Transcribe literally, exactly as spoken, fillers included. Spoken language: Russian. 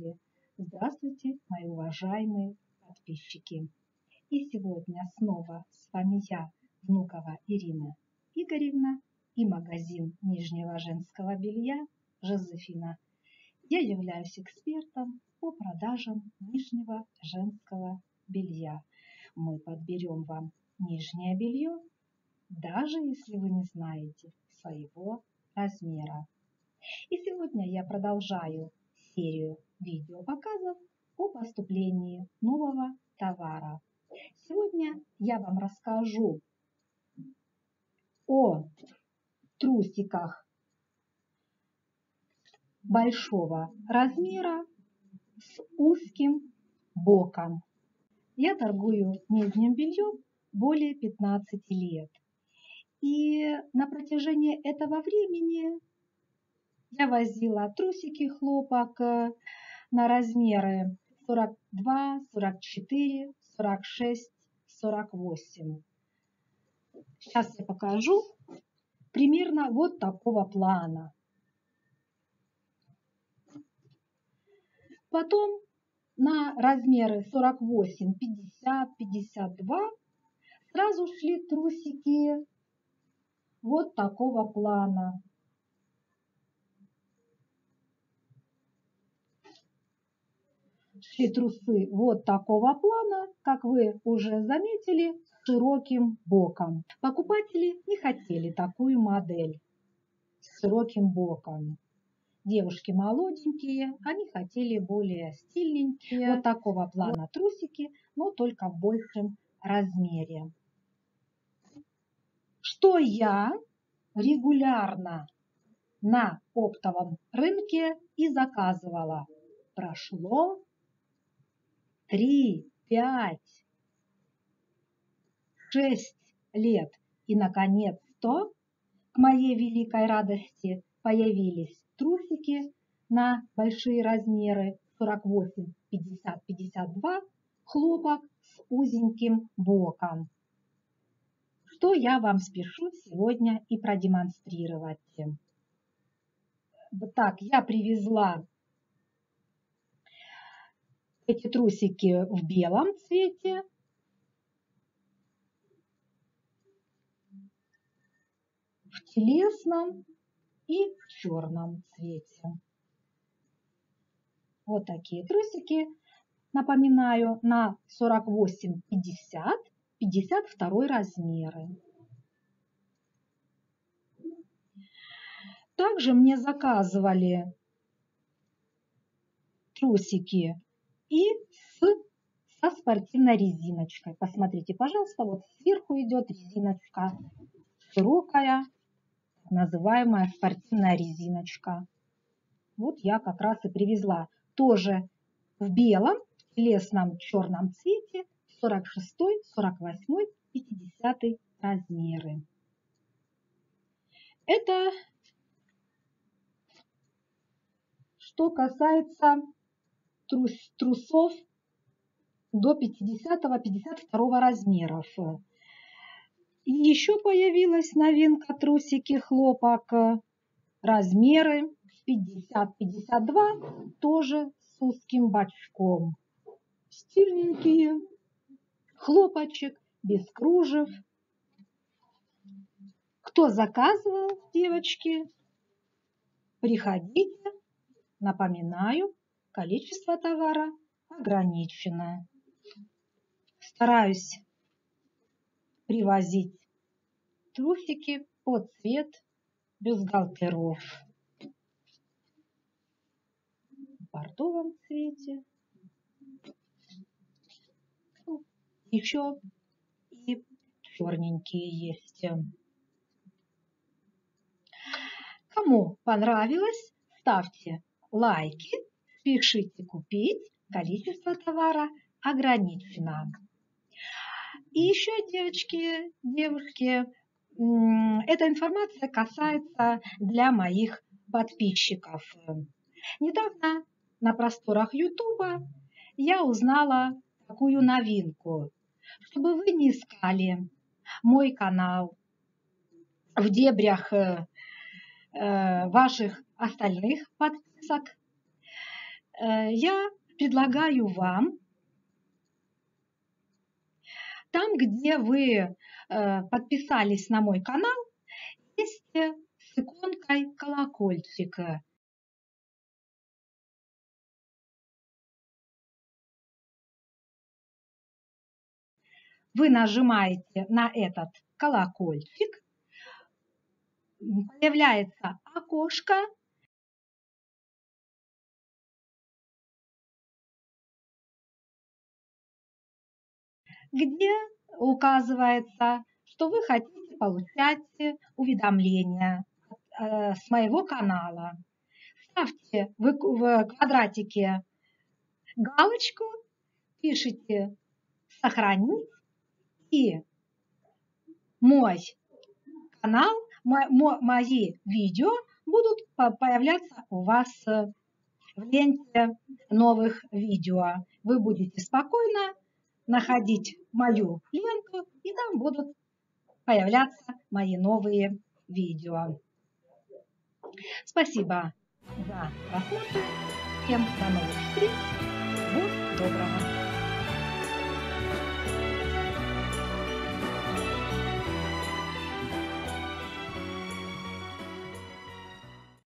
зрители! Здравствуйте, мои уважаемые подписчики! И сегодня снова с вами я, Внукова Ирина Игоревна, и магазин нижнего женского белья Жозефина. Я являюсь экспертом по продажам нижнего женского белья. Мы подберем вам нижнее белье, даже если вы не знаете своего размера. И сегодня я продолжаю серию видеопоказов о поступлении нового товара. Сегодня я вам расскажу о трусиках большого размера с узким боком. Я торгую нижним бельем более пятнадцати лет. И на протяжении этого времени я возила трусики хлопок на размеры сорок два, сорок четыре, сорок шесть, сорок восемь. Сейчас я покажу примерно вот такого плана. Потом на размеры сорок восемь, пятьдесят, пятьдесят два сразу шли трусики вот такого плана. Шли трусы вот такого плана, как вы уже заметили, с широким боком. Покупатели не хотели такую модель с широким боком. Девушки молоденькие, они хотели более стильненькие, вот такого плана трусики, но только в большем размере. Что я регулярно на оптовом рынке и заказывала. Прошло три, пять, шесть лет. И, наконец-то, к моей великой радости, появились трусики на большие размеры сорок восемь, пятьдесят, пятьдесят два, хлопок с узеньким боком. Что я вам спешу сегодня и продемонстрировать. Так, я привезла эти трусики в белом цвете, в телесном и в черном цвете. Вот такие трусики, напоминаю, на сорок восемь, пятьдесят, пятьдесят два размеры. Также мне заказывали трусики и с, со спортивной резиночкой. Посмотрите, пожалуйста, вот сверху идет резиночка широкая, называемая спортивная резиночка. Вот я как раз и привезла. Тоже в белом, телесном черном цвете, сорок шестой, сорок восьмой, пятидесятый размеры. Это что касается трус, трусов до пятидесятого, пятьдесят второго размеров. И еще появилась новинка трусики хлопок, размеры пятьдесят, пятьдесят два, тоже с узким бочком. Стильненькие, хлопочек, без кружев. Кто заказывал, девочки, приходите. Напоминаю, количество товара ограничено. Стараюсь привозить трусики под цвет бюстгальтеров. В бордовом цвете. Еще и черненькие есть. Кому понравилось, ставьте лайки, спешите купить, количество товара ограничено. И еще, девочки, девушки, эта информация касается для моих подписчиков. Недавно на просторах Ютуба я узнала такую новинку. Чтобы вы не искали мой канал в дебрях ваших остальных подписок, я предлагаю вам там, где вы подписались на мой канал, есть с иконкой колокольчика. Вы нажимаете на этот колокольчик, появляется окошко, где указывается, что вы хотите получать уведомления с моего канала. Ставьте в квадратике галочку, пишите «Сохранить», и мой канал, мои видео будут появляться у вас в ленте новых видео. Вы будете спокойно находить мою ленту, и там будут появляться мои новые видео. Спасибо за просмотр. Всем до новых встреч.